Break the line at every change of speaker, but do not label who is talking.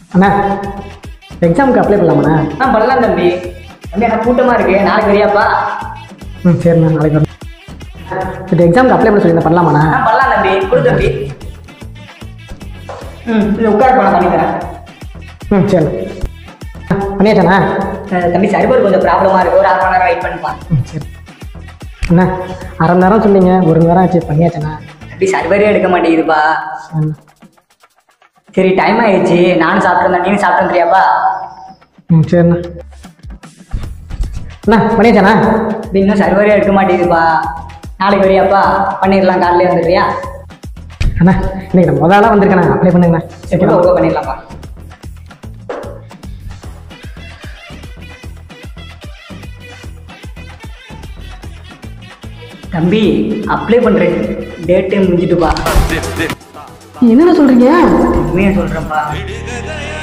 அண்ணா எக்ஸாமுக்கு அப்ளை பண்ணலாமாண்ணா?
பண்ணலாம் தம்பி. தம்பி எனக்கு கூட்டமாக இருக்குது, நாளைக்கு வரியாப்பா?
சரிண்ணா, நாளைக்கு வரேன். இப்போ எக்ஸாமுக்கு அப்ளை பண்ண சொல்லி பண்ணலாமாண்ணா?
பண்ணலாம் தம்பி, கொடு தம்பி. இது உட்கார போனால் பண்ணி தரேன்.
சரி பண்ணியாச்சாண்ணா?
தம்பி சர்வர் கொஞ்சம் ப்ராப்ளமாக இருக்குது, ஒரு 1/2 மணி நேரம் வெயிட் பண்ணுப்பா.
சரி அண்ணா, 1/2 மணி நேரம் சொன்னீங்க, 1 மணி நேரம் ஆச்சு. பண்ணியாச்சாண்ணா?
தம்பி சர்வரே எடுக்க மாட்டேங்குதுப்பா. சரி டைம் ஆயிடுச்சு, நானும் சாப்பிட்றேன், நீனும் சாப்பிட்றேன் தெரியாப்பா?
சரிண்ணா. அண்ணா பண்ணியாச்சாண்ணா?
இன்னும் சர்வரே எடுக்க மாட்டேங்குதுப்பா. நாளைக்கு வரியாப்பா? பண்ணிடலாம், காலையிலே வந்துடுறியா?
அண்ணா இன்னைக்கு நான் முதல்ல வந்திருக்கேண்ணா, அப்ளை பண்ணுங்கண்ணா.
சரி ஓகே பண்ணிடலாம்ப்பா. தம்பி அப்ளை பண்ணுற டேட்டு முடிஞ்சிட்டுப்பா.
என்னென்ன சொல்கிறீங்க?
உண்மையாக சொல்கிறேன்ப்பா.